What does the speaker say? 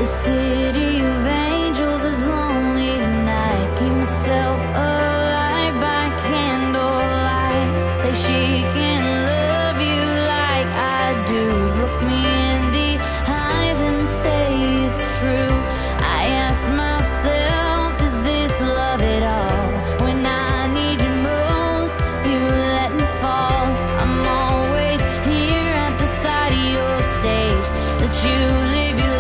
city of angels is lonely tonight. Keep myself alive by candlelight. Say she can love you like I do. Look me in the eyes and say it's true. I ask myself, is this love at all? When I need you most, you let me fall. I'm always here at the side of your stage. That you live your